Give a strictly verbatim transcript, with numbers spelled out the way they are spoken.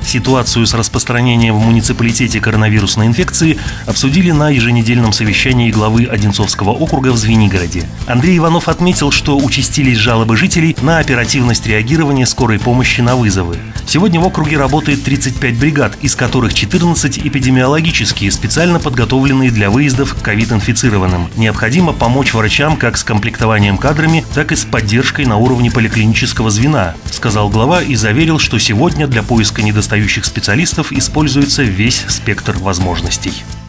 Ситуацию с распространением в муниципалитете коронавирусной инфекции обсудили на еженедельном совещании главы Одинцовского округа в Звенигороде. Андрей Иванов отметил, что участились жалобы жителей на оперативность реагирования скорой помощи на вызовы. Сегодня в округе работает тридцать пять бригад, из которых четырнадцать эпидемиологические, специально подготовленные для выездов к ковид-инфицированным. Необходимо помочь врачам как с комплектованием кадрами, так и с поддержкой на уровне поликлинического звена, сказал глава и заверил, что сегодня для поиска недостающих специалистов используется весь спектр возможностей.